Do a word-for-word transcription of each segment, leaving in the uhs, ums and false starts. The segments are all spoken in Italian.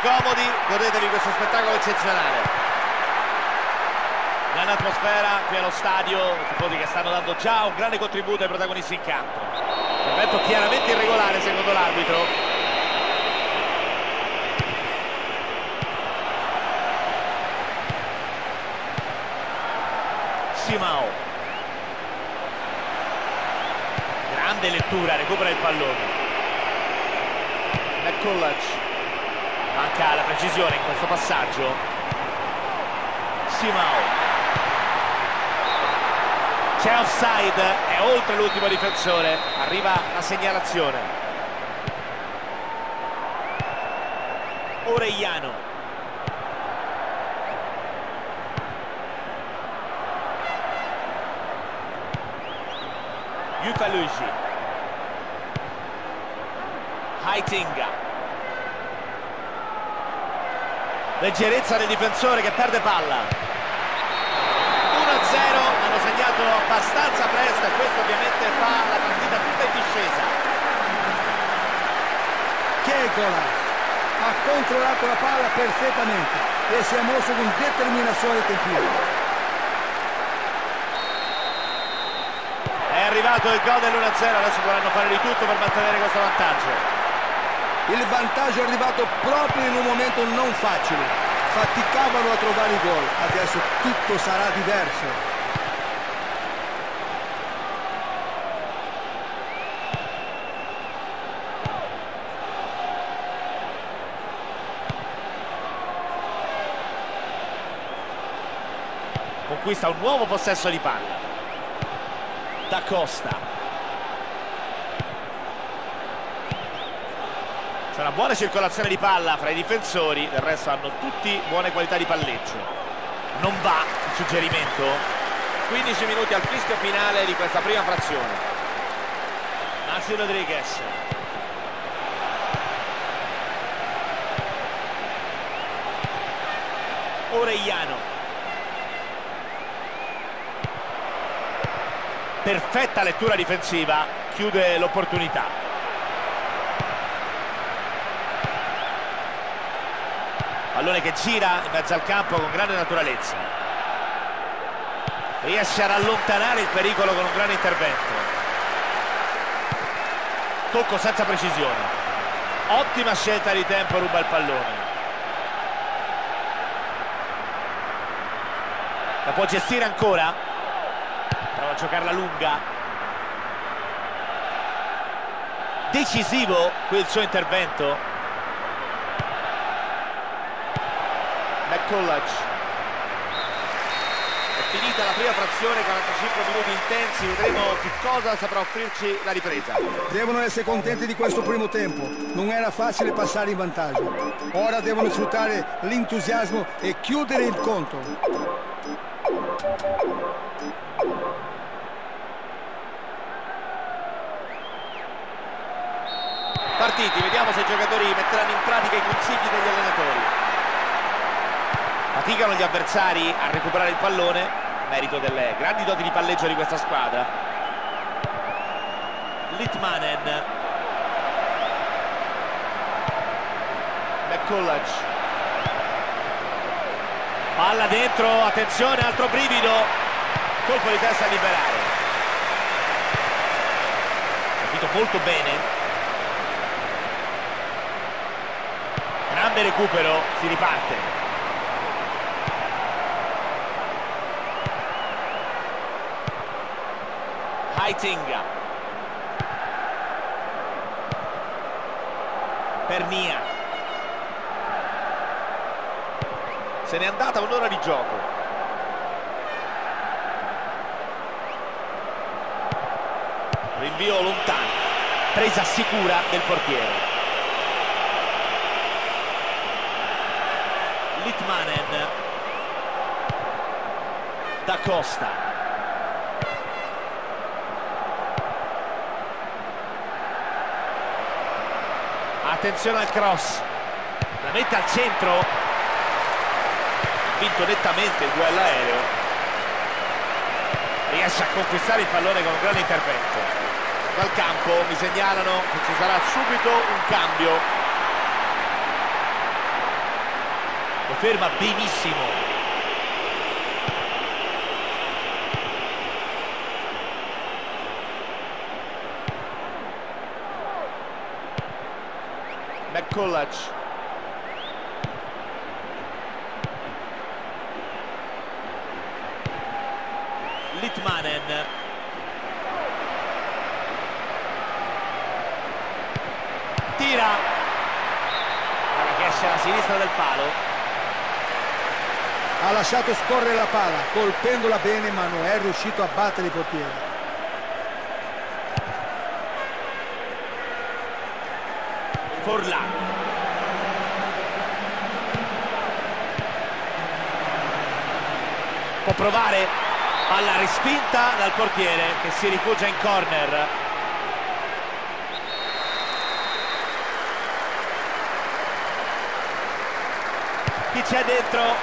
comodi, godetevi questo spettacolo eccezionale. Grande atmosfera qui allo stadio, i tifosi che stanno dando già un grande contributo ai protagonisti in campo. Intervento chiaramente irregolare secondo l'arbitro. Simao, grande lettura, recupera il pallone. McCulloch, manca la precisione in questo passaggio. Simao, c'è offside, è oltre l'ultimo difensore, arriva la segnalazione. Orellano, Yufalugi, Heitinga, leggerezza del difensore che perde palla. uno a zero, hanno segnato abbastanza presto e questo ovviamente fa la partita tutta in discesa. Kekola ha controllato la palla perfettamente e si è mosso con determinazione e tempismo. È arrivato il gol dell'uno a zero, adesso dovranno fare di tutto per mantenere questo vantaggio. Il vantaggio è arrivato proprio in un momento non facile. Faticavano a trovare il gol, adesso tutto sarà diverso. Conquista un nuovo possesso di palla. Da Costa, c'è una buona circolazione di palla fra i difensori, del resto hanno tutti buone qualità di palleggio. Non va il suggerimento. quindici minuti al fischio finale di questa prima frazione. Maxi Rodriguez, Orellano, perfetta lettura difensiva, chiude l'opportunità. Pallone che gira in mezzo al campo con grande naturalezza. Riesce ad allontanare il pericolo con un grande intervento. Tocco senza precisione. Ottima scelta di tempo, ruba il pallone. La può gestire ancora? Prova a giocarla lunga. Decisivo qui il suo intervento. McCulloch. È finita la prima frazione, quarantacinque minuti intensi, vedremo che cosa saprà offrirci la ripresa. Devono essere contenti di questo primo tempo, non era facile passare in vantaggio. Ora devono sfruttare l'entusiasmo e chiudere il conto. Partiti, vediamo se i giocatori metteranno in pratica i consigli degli allenatori. Faticano gli avversari a recuperare il pallone, merito delle grandi doti di palleggio di questa squadra. Litmanen, McCulloch, palla dentro, attenzione, altro brivido, colpo di testa a liberare. Capito molto bene. Grande recupero, si riparte. Heitinga, Pernia, se n'è andata un'ora di gioco. Rinvio lontano, presa sicura del portiere. Litmanen, Da Costa, attenzione al cross, la mette al centro, vinto nettamente il duello aereo, riesce a conquistare il pallone con un grande intervento. Dal campo mi segnalano che ci sarà subito un cambio. lo ferma benissimo. McCulloch, Litmanen, tira, guarda che esce alla sinistra del palo. Ha lasciato scorrere la palla colpendola bene, ma non è riuscito a battere il portiere. Forlan, può provare, palla respinta dal portiere che si rifugia in corner. Chi c'è dentro?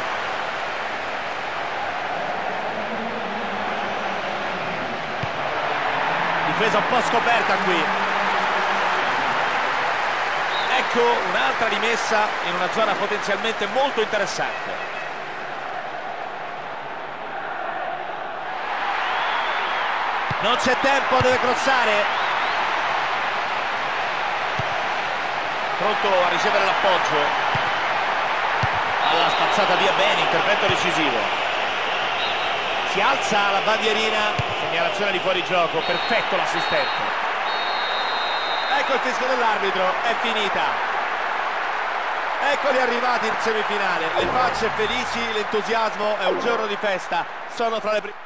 Difesa un po' scoperta qui. Ecco un'altra rimessa in una zona potenzialmente molto interessante. Non c'è tempo, deve crossare. Pronto a ricevere l'appoggio. Alla spazzata via bene, intervento decisivo. Si alza la bandierina, segnalazione di fuorigioco, perfetto l'assistente. Ecco il fischio dell'arbitro, è finita. Eccoli arrivati in semifinale, le facce felici, l'entusiasmo, è un giorno di festa, sono fra le prime.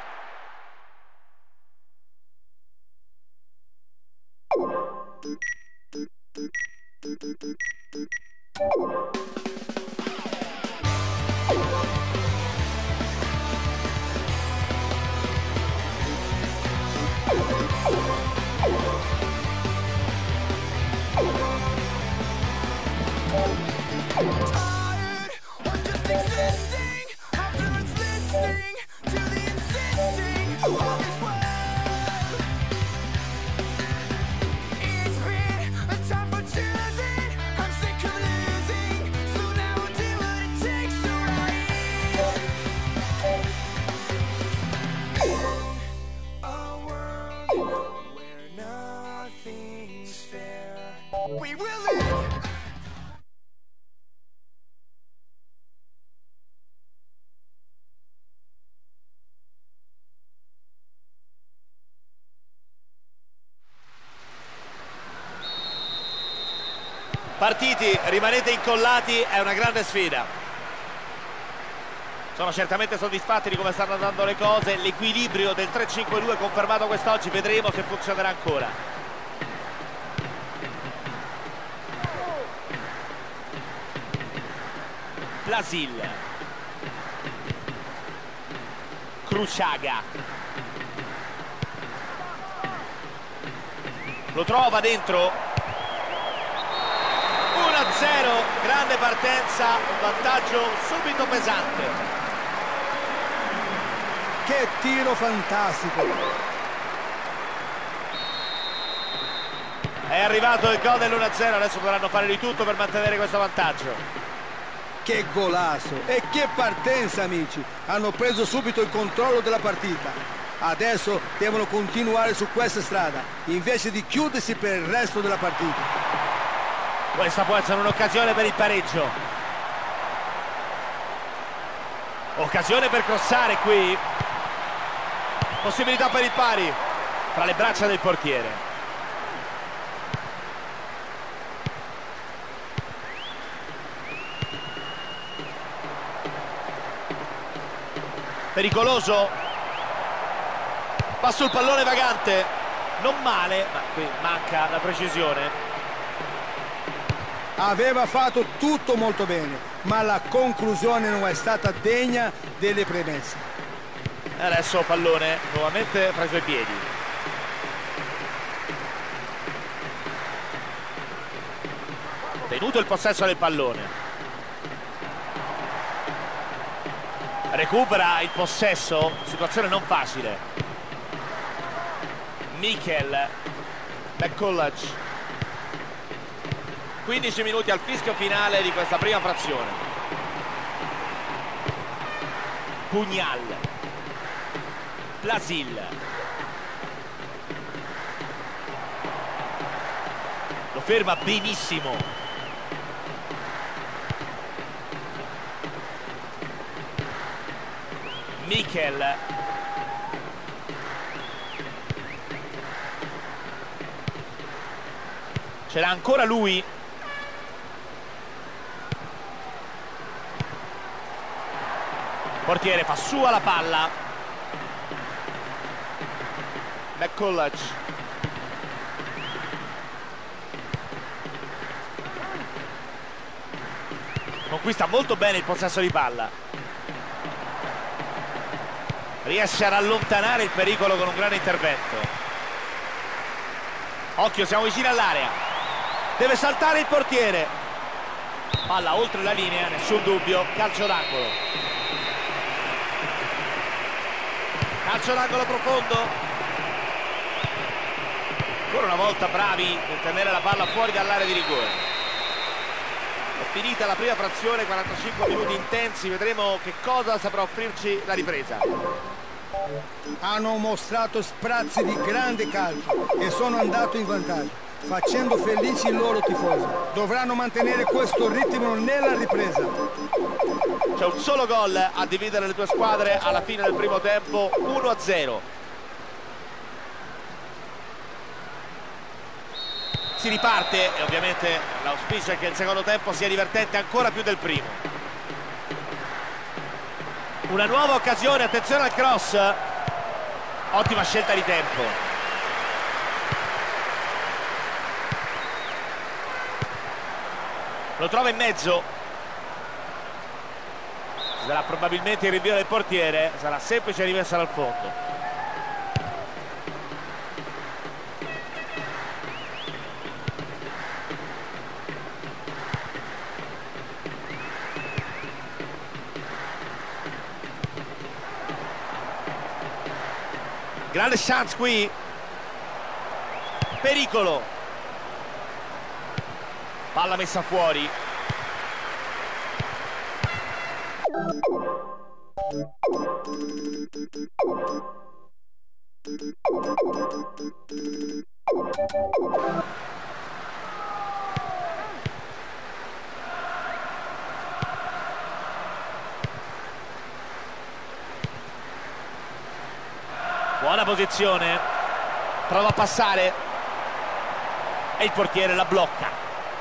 We will live. Partiti, rimanete incollati, è una grande sfida. Sono certamente soddisfatti di come stanno andando le cose, l'equilibrio del tre cinque due confermato quest'oggi, vedremo se funzionerà ancora. Blasil, Cruciaga, lo trova dentro. Uno a zero, grande partenza, un vantaggio subito pesante. Che tiro fantastico! È arrivato il gol dell'uno a zero, adesso dovranno fare di tutto per mantenere questo vantaggio. Che golasso e che partenza, amici! Hanno preso subito il controllo della partita. Adesso devono continuare su questa strada invece di chiudersi per il resto della partita. Questa può essere un'occasione per il pareggio. Occasione per crossare qui. Possibilità per il pari fra le braccia del portiere. Pericoloso, va sul pallone vagante, non male, ma qui manca la precisione. Aveva fatto tutto molto bene, ma la conclusione non è stata degna delle premesse. E adesso pallone nuovamente fra i suoi piedi. Tenuto il possesso del pallone. Recupera il possesso, situazione non facile. Mikel McCulloch. quindici minuti al fischio finale di questa prima frazione. Pugnal, Blasil, lo ferma benissimo. Mikel, ce l'ha ancora lui. Portiere fa sua la palla. McCulloch, conquista molto bene il possesso di palla, riesce ad allontanare il pericolo con un grande intervento. Occhio, siamo vicini all'area, deve saltare il portiere, palla oltre la linea, nessun dubbio, calcio d'angolo. Calcio d'angolo profondo. Ancora una volta bravi nel tenere la palla fuori dall'area di rigore. È finita la prima frazione, quarantacinque minuti intensi, vedremo che cosa saprà offrirci la ripresa. Hanno mostrato sprazzi di grande calcio e sono andati in vantaggio, facendo felici i loro tifosi. Dovranno mantenere questo ritmo nella ripresa. C'è un solo gol a dividere le due squadre alla fine del primo tempo, uno a zero. Si riparte e ovviamente l'auspicio è che il secondo tempo sia divertente ancora più del primo. Una nuova occasione, attenzione al cross, ottima scelta di tempo. Lo trova in mezzo. Sarà probabilmente il rinvio del portiere, sarà semplice rimessa dal fondo. Grande chance qui, pericolo, palla messa fuori. Buona posizione, prova a passare e il portiere la blocca.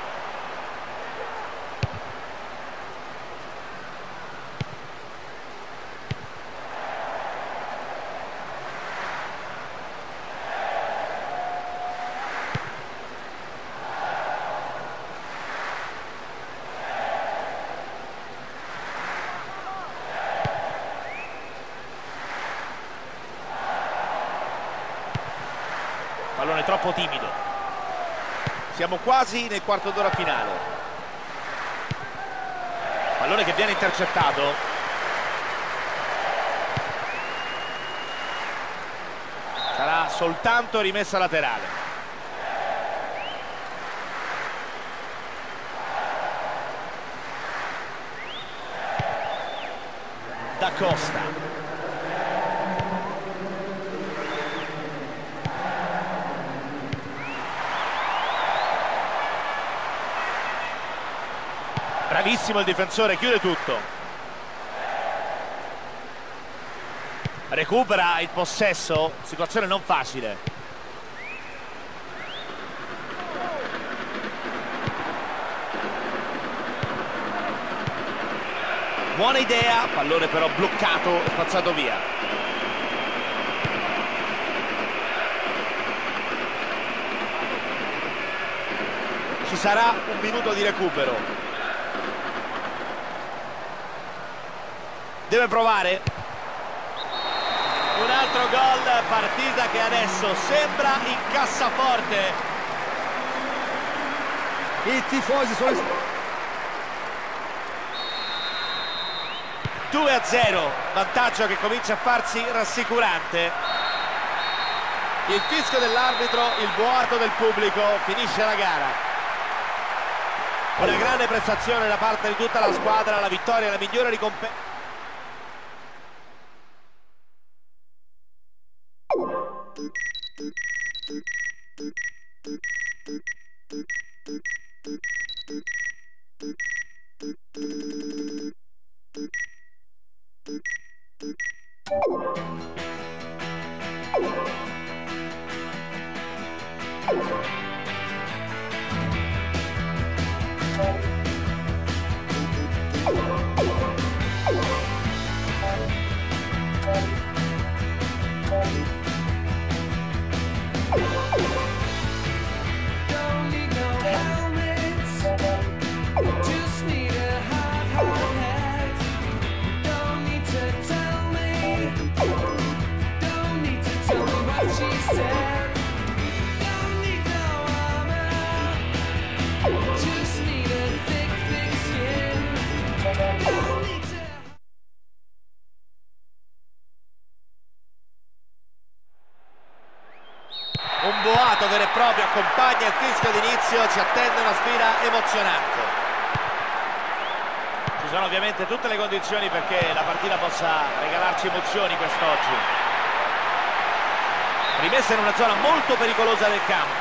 Pallone troppo timido. Siamo quasi nel quarto d'ora finale. Pallone che viene intercettato. Sarà soltanto rimessa laterale. Da Costa. Bravissimo il difensore, chiude tutto. Recupera il possesso, situazione non facile. Buona idea, pallone però bloccato e spazzato via. Ci sarà un minuto di recupero. Deve provare. Un altro gol, partita che adesso sembra in cassaforte. I tifosi sono... due a zero, vantaggio che comincia a farsi rassicurante. Il fischio dell'arbitro, il boato del pubblico, finisce la gara. Una grande prestazione da parte di tutta la squadra, la vittoria è la migliore ricompensa. fiato vero e proprio, accompagna il fischio d'inizio, ci attende una sfida emozionante. Ci sono ovviamente tutte le condizioni perché la partita possa regalarci emozioni quest'oggi. Rimessa in una zona molto pericolosa del campo.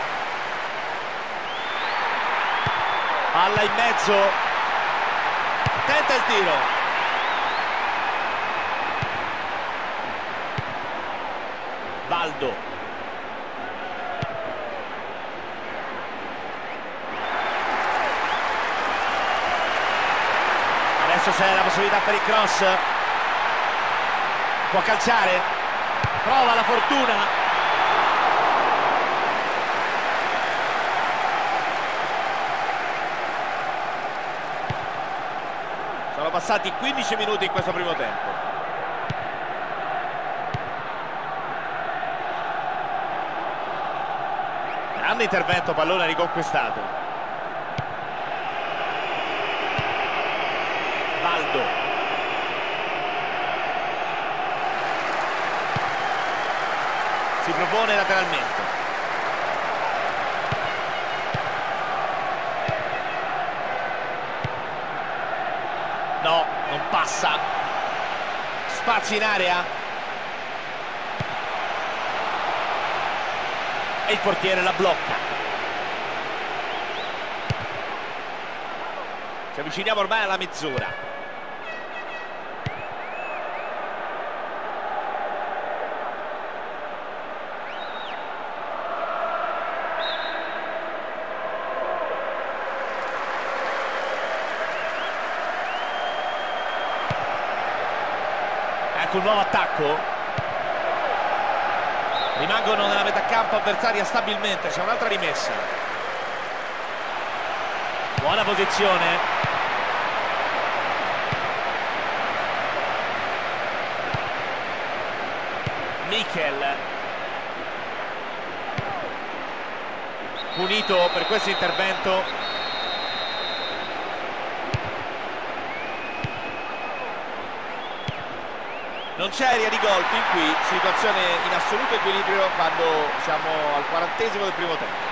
Palla in mezzo, tenta il tiro. Valdo. Adesso c'è la possibilità per il cross. Può calciare. Prova la fortuna. Sono passati quindici minuti in questo primo tempo. Grande intervento, pallone riconquistato. Valdo. Si propone lateralmente. No, non passa. Spazio in area. E il portiere la blocca. Ci avviciniamo ormai alla mezz'ora. Ecco un nuovo attacco. Rimangono nella metà campo avversaria stabilmente, c'è un'altra rimessa. Buona posizione. Michel. Punito per questo intervento. Non c'è area di gol fin qui, situazione in assoluto equilibrio quando siamo al quarantesimo del primo tempo.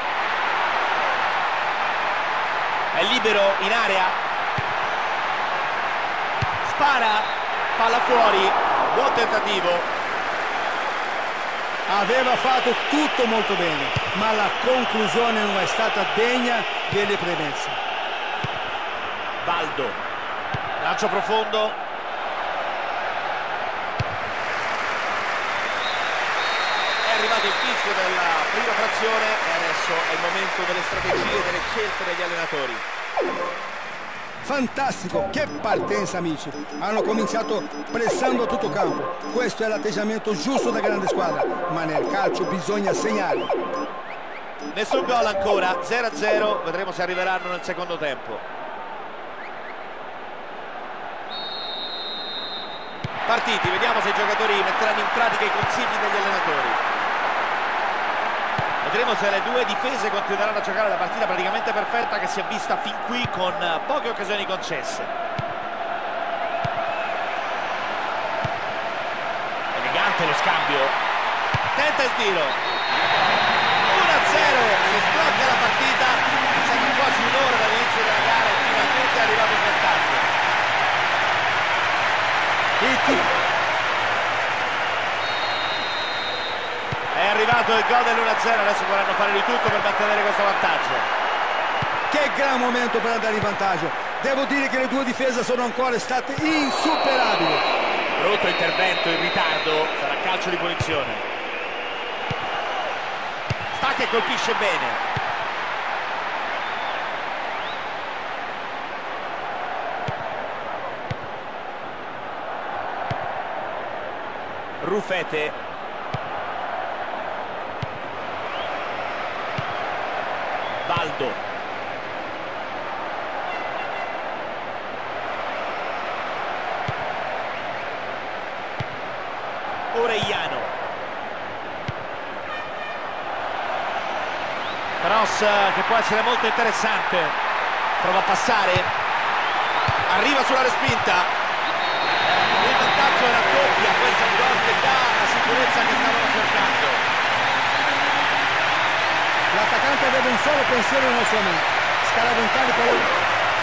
È libero in area. Spara, palla fuori, buon tentativo. Aveva fatto tutto molto bene, ma la conclusione non è stata degna delle premesse. Valdo. Lancio profondo. È arrivato il fischio della prima frazione e adesso è il momento delle strategie e delle scelte degli allenatori. Fantastico, che partenza amici! Hanno cominciato pressando a tutto campo. Questo è l'atteggiamento giusto da grande squadra, ma nel calcio bisogna segnare. Nessun gol ancora, zero a zero, vedremo se arriveranno nel secondo tempo. Partiti, vediamo se i giocatori metteranno in pratica i consigli degli allenatori. Vedremo se le due difese continueranno a giocare la partita praticamente perfetta che si è vista fin qui con poche occasioni concesse. Elegante lo scambio. Tenta il tiro. uno a zero. Si sblocca la partita. Sembra quasi un'ora dall'inizio della gara e finalmente è arrivato il vantaggio. Il tiro. È arrivato il gol dell'uno a zero, adesso vorranno fare di tutto per mantenere questo vantaggio. Che gran momento per andare in vantaggio. Devo dire che le due difese sono ancora state insuperabili. Brutto intervento in ritardo, sarà calcio di punizione. Sta che colpisce bene. Rufete. Valdo. Orellano. Cross che può essere molto interessante. Prova a passare. Arriva sulla respinta. Il vantaggio è raddoppia. Questo è un gol che dà la sicurezza che stavano cercando. L'attaccante aveva un solo pensiero nella sua mente: scaraventare il pallone.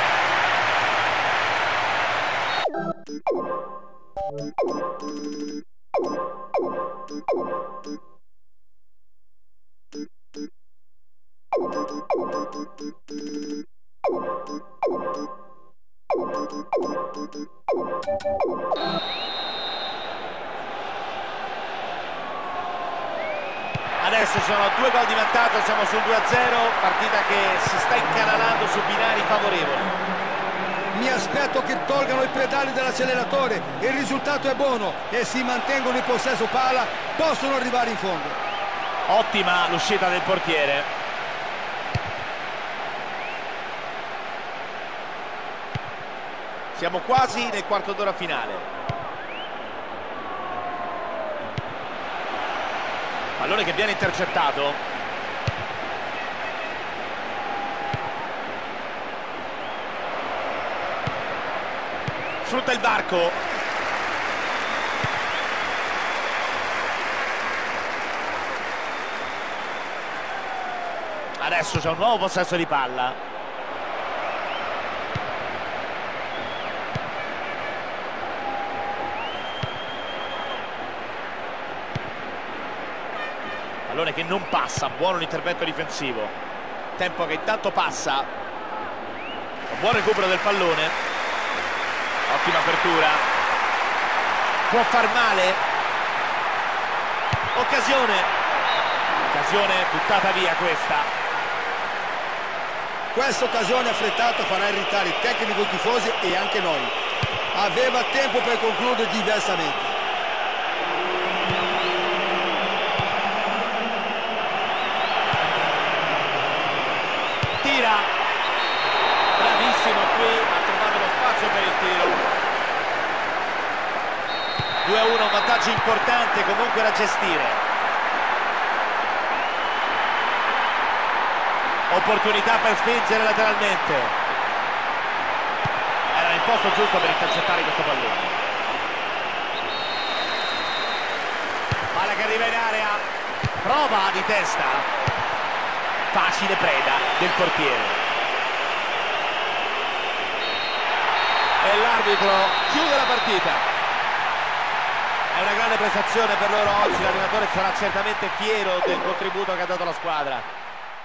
Adesso sono due gol di vantaggio, siamo sul due a zero, partita che si sta incanalando su binari favorevoli. Mi aspetto che tolgano i pedali dell'acceleratore, il risultato è buono e si mantengono in possesso palla, possono arrivare in fondo. Ottima l'uscita del portiere. Siamo quasi nel quarto d'ora finale. Pallone che viene intercettato. Sfrutta il varco. Adesso c'è un nuovo possesso di palla. Pallone che non passa, buono l'intervento difensivo. Tempo che intanto passa. Un buon recupero del pallone. Ottima apertura. Può far male. Occasione. Occasione buttata via questa. Questa occasione affrettata farà irritare il tecnico, i tifosi e anche noi. Aveva tempo per concludere diversamente. Tira. Bravissimo qui, ha trovato lo spazio per il tiro. due a uno, un vantaggio importante comunque da gestire. Opportunità per spingere lateralmente. Era il posto giusto per intercettare questo pallone. Palla che arriva in area. Prova di testa. Facile preda del portiere. E l'arbitro chiude la partita. È una grande prestazione per loro oggi. L'allenatore sarà certamente fiero del contributo che ha dato la squadra.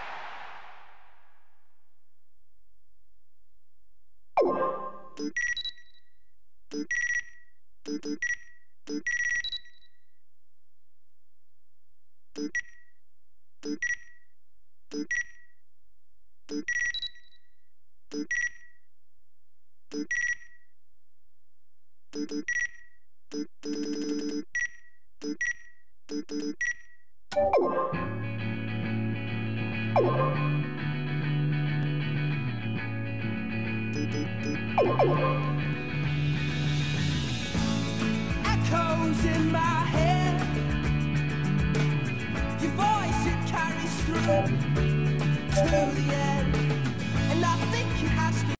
Echoes in my head, your voice it carries through to the